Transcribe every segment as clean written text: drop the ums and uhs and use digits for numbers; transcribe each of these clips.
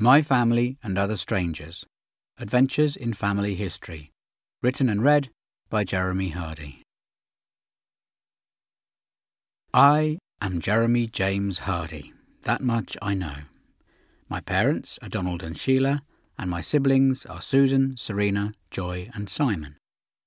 My Family and Other Strangers. Adventures in Family History. Written and read by Jeremy Hardy. I am Jeremy James Hardy. That much I know. My parents are Donald and Sheila, and my siblings are Susan, Serena, Joy and Simon.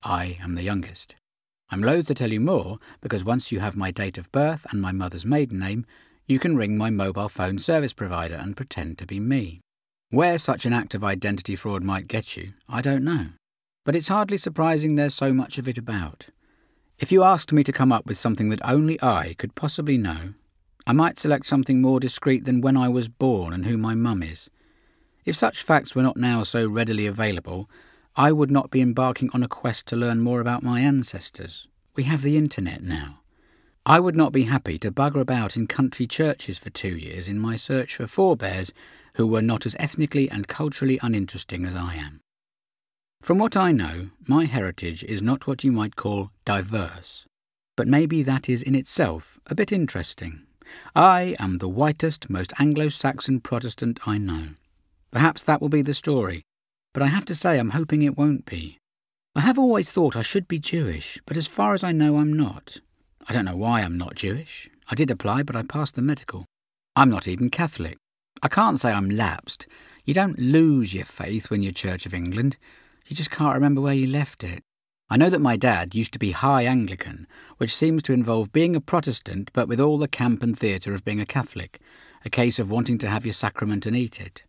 I am the youngest. I'm loath to tell you more because once you have my date of birth and my mother's maiden name, you can ring my mobile phone service provider and pretend to be me. Where such an act of identity fraud might get you, I don't know. But it's hardly surprising there's so much of it about. If you asked me to come up with something that only I could possibly know, I might select something more discreet than when I was born and who my mum is. If such facts were not now so readily available, I would not be embarking on a quest to learn more about my ancestors. We have the internet now. I would not be happy to bugger about in country churches for 2 years in my search for forebears who were not as ethnically and culturally uninteresting as I am. From what I know, my heritage is not what you might call diverse, but maybe that is in itself a bit interesting. I am the whitest, most Anglo-Saxon Protestant I know. Perhaps that will be the story, but I have to say I'm hoping it won't be. I have always thought I should be Jewish, but as far as I know I'm not. I don't know why I'm not Jewish. I did apply, but I passed the medical. I'm not even Catholic. I can't say I'm lapsed. You don't lose your faith when you're Church of England. You just can't remember where you left it. I know that my dad used to be High Anglican, which seems to involve being a Protestant but with all the camp and theatre of being a Catholic, a case of wanting to have your sacrament and eat it.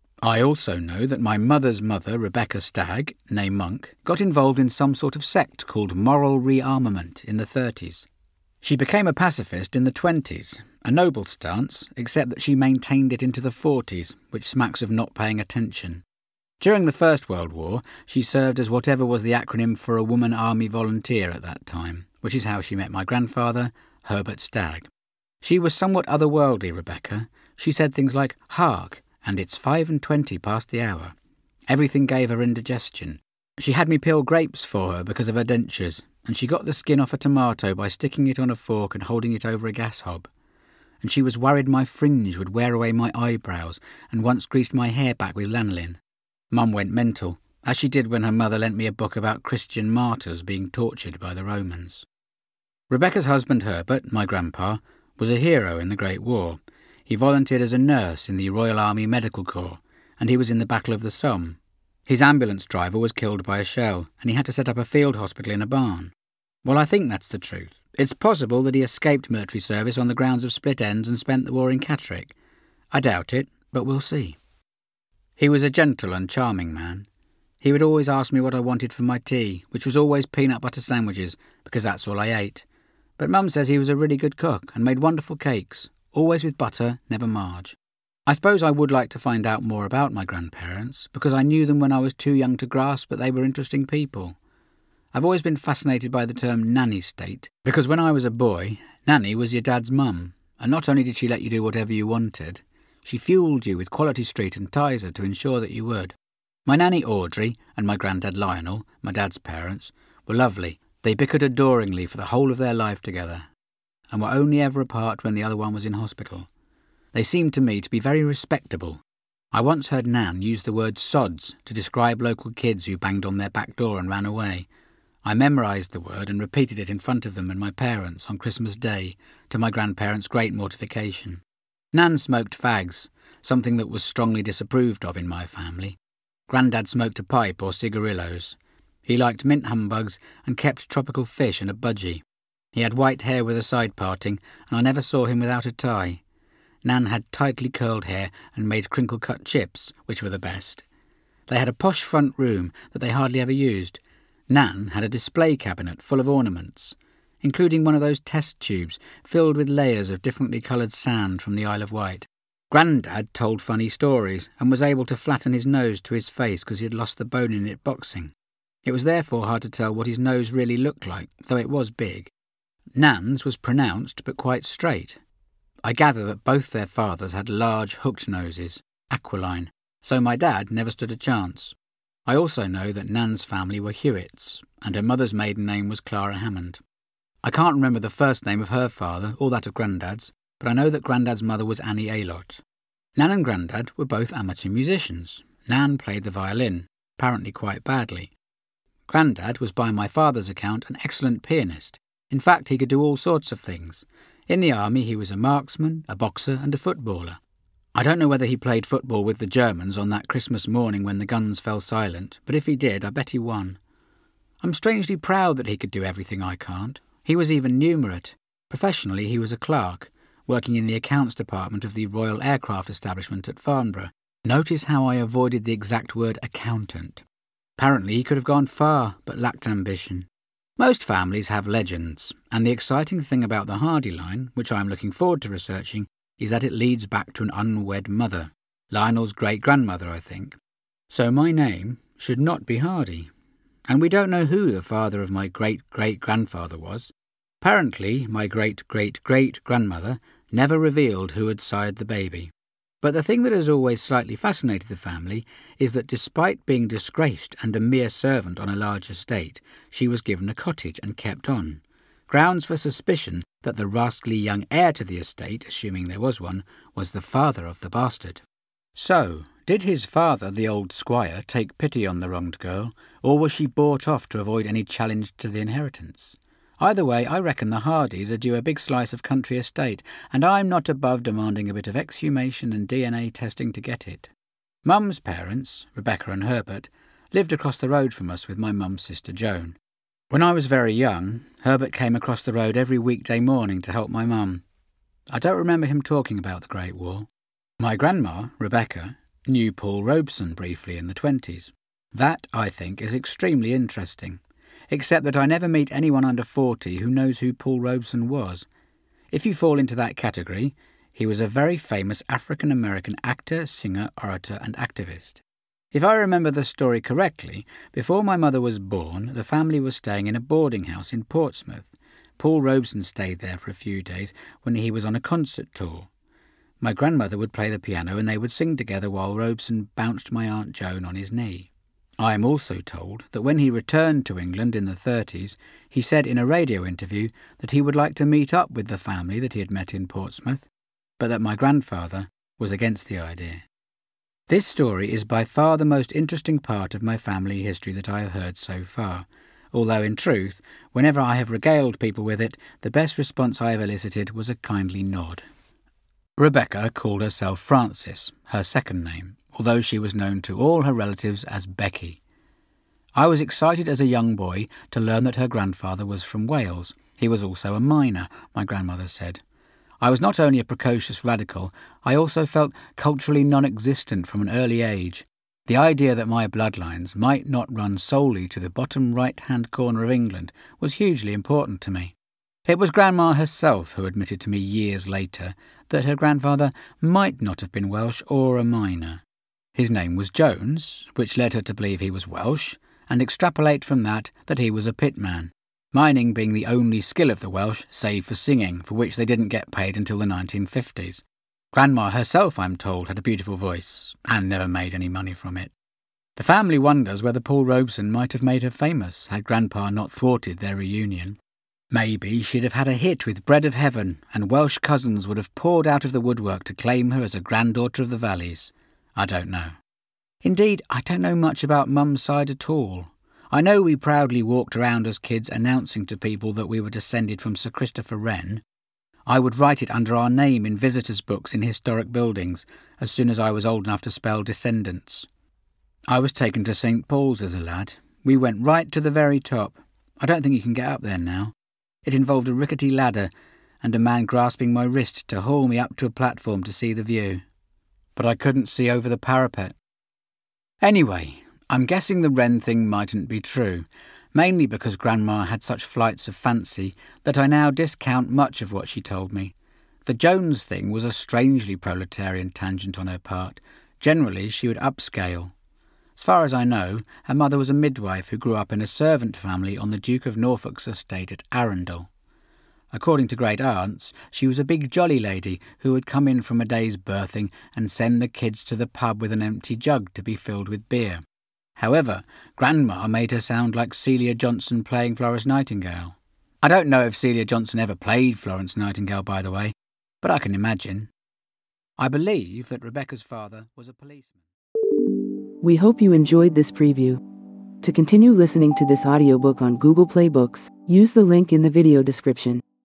I also know that my mother's mother, Rebecca Stagg, née Monk, got involved in some sort of sect called moral rearmament in the 30s. She became a pacifist in the 20s, a noble stance, except that she maintained it into the 40s, which smacks of not paying attention. During the First World War, she served as whatever was the acronym for a woman army volunteer at that time, which is how she met my grandfather, Herbert Stagg. She was somewhat otherworldly, Rebecca. She said things like, "Hark, and it's 5:20 past the hour." Everything gave her indigestion. She had me peel grapes for her because of her dentures, and she got the skin off a tomato by sticking it on a fork and holding it over a gas hob. And she was worried my fringe would wear away my eyebrows and once greased my hair back with lanolin. Mum went mental, as she did when her mother lent me a book about Christian martyrs being tortured by the Romans. Rebecca's husband Herbert, my grandpa, was a hero in the Great War. He volunteered as a nurse in the Royal Army Medical Corps, and he was in the Battle of the Somme. His ambulance driver was killed by a shell, and he had to set up a field hospital in a barn. Well, I think that's the truth. It's possible that he escaped military service on the grounds of split ends and spent the war in Catterick. I doubt it, but we'll see. He was a gentle and charming man. He would always ask me what I wanted for my tea, which was always peanut butter sandwiches, because that's all I ate. But Mum says he was a really good cook and made wonderful cakes, always with butter, never marge. I suppose I would like to find out more about my grandparents, because I knew them when I was too young to grasp that they were interesting people. I've always been fascinated by the term nanny state, because when I was a boy, Nanny was your dad's mum, and not only did she let you do whatever you wanted, she fueled you with Quality Street and Tizer to ensure that you would. My nanny Audrey and my granddad Lionel, my dad's parents, were lovely. They bickered adoringly for the whole of their life together, and were only ever apart when the other one was in hospital. They seemed to me to be very respectable. I once heard Nan use the word sods to describe local kids who banged on their back door and ran away. I memorised the word and repeated it in front of them and my parents on Christmas Day, to my grandparents' great mortification. Nan smoked fags, something that was strongly disapproved of in my family. Grandad smoked a pipe or cigarillos. He liked mint humbugs and kept tropical fish and a budgie. He had white hair with a side parting, and I never saw him without a tie. Nan had tightly curled hair and made crinkle-cut chips, which were the best. They had a posh front room that they hardly ever used. Nan had a display cabinet full of ornaments, including one of those test tubes filled with layers of differently coloured sand from the Isle of Wight. Grandad told funny stories and was able to flatten his nose to his face because he had lost the bone in it boxing. It was therefore hard to tell what his nose really looked like, though it was big. Nan's was pronounced but quite straight. I gather that both their fathers had large hooked noses, aquiline, so my dad never stood a chance. I also know that Nan's family were Hewitts, and her mother's maiden name was Clara Hammond. I can't remember the first name of her father or that of Grandad's, but I know that Grandad's mother was Annie Aylott. Nan and Grandad were both amateur musicians. Nan played the violin, apparently quite badly. Grandad was by my father's account an excellent pianist. In fact, he could do all sorts of things. In the army he was a marksman, a boxer and a footballer. I don't know whether he played football with the Germans on that Christmas morning when the guns fell silent, but if he did, I bet he won. I'm strangely proud that he could do everything I can't. He was even numerate. Professionally, he was a clerk, working in the accounts department of the Royal Aircraft Establishment at Farnborough. Notice how I avoided the exact word accountant. Apparently he could have gone far, but lacked ambition. Most families have legends, and the exciting thing about the Hardy line, which I am looking forward to researching, is that it leads back to an unwed mother. Lionel's great-grandmother, I think. So my name should not be Hardy. And we don't know who the father of my great-great-grandfather was. Apparently, my great-great-great-grandmother never revealed who had sired the baby. But the thing that has always slightly fascinated the family is that despite being disgraced and a mere servant on a large estate, she was given a cottage and kept on. Grounds for suspicion that the rascally young heir to the estate, assuming there was one, was the father of the bastard. So, did his father, the old squire, take pity on the wronged girl, or was she bought off to avoid any challenge to the inheritance? Either way, I reckon the Hardys are due a big slice of country estate, and I'm not above demanding a bit of exhumation and DNA testing to get it. Mum's parents, Rebecca and Herbert, lived across the road from us with my mum's sister Joan. When I was very young, Herbert came across the road every weekday morning to help my mum. I don't remember him talking about the Great War. My grandma, Rebecca, knew Paul Robeson briefly in the 20s. That, I think, is extremely interesting, except that I never meet anyone under 40 who knows who Paul Robeson was. If you fall into that category, he was a very famous African-American actor, singer, orator and activist. If I remember the story correctly, before my mother was born, the family was staying in a boarding house in Portsmouth. Paul Robeson stayed there for a few days when he was on a concert tour. My grandmother would play the piano and they would sing together while Robeson bounced my Aunt Joan on his knee. I am also told that when he returned to England in the 30s, he said in a radio interview that he would like to meet up with the family that he had met in Portsmouth, but that my grandfather was against the idea. This story is by far the most interesting part of my family history that I have heard so far, although in truth, whenever I have regaled people with it, the best response I have elicited was a kindly nod. Rebecca called herself Frances, her second name, although she was known to all her relatives as Becky. I was excited as a young boy to learn that her grandfather was from Wales. He was also a miner, my grandmother said. I was not only a precocious radical, I also felt culturally non-existent from an early age. The idea that my bloodlines might not run solely to the bottom right-hand corner of England was hugely important to me. It was Grandma herself who admitted to me years later that her grandfather might not have been Welsh or a miner. His name was Jones, which led her to believe he was Welsh, and extrapolate from that he was a pitman, mining being the only skill of the Welsh, save for singing, for which they didn't get paid until the 1950s. Grandma herself, I'm told, had a beautiful voice, and never made any money from it. The family wonders whether Paul Robeson might have made her famous had Grandpa not thwarted their reunion. Maybe she'd have had a hit with Bread of Heaven, and Welsh cousins would have poured out of the woodwork to claim her as a granddaughter of the valleys. I don't know. Indeed, I don't know much about Mum's side at all. I know we proudly walked around as kids announcing to people that we were descended from Sir Christopher Wren. I would write it under our name in visitors' books in historic buildings as soon as I was old enough to spell descendants. I was taken to St. Paul's as a lad. We went right to the very top. I don't think you can get up there now. It involved a rickety ladder and a man grasping my wrist to haul me up to a platform to see the view. But I couldn't see over the parapet. Anyway, I'm guessing the Wren thing mightn't be true, mainly because Grandma had such flights of fancy that I now discount much of what she told me. The Jones thing was a strangely proletarian tangent on her part. Generally, she would upscale. As far as I know, her mother was a midwife who grew up in a servant family on the Duke of Norfolk's estate at Arundel. According to great-aunts, she was a big jolly lady who would come in from a day's birthing and send the kids to the pub with an empty jug to be filled with beer. However, Grandma made her sound like Celia Johnson playing Florence Nightingale. I don't know if Celia Johnson ever played Florence Nightingale, by the way, but I can imagine. I believe that Rebecca's father was a policeman. We hope you enjoyed this preview. To continue listening to this audiobook on Google Play Books, use the link in the video description.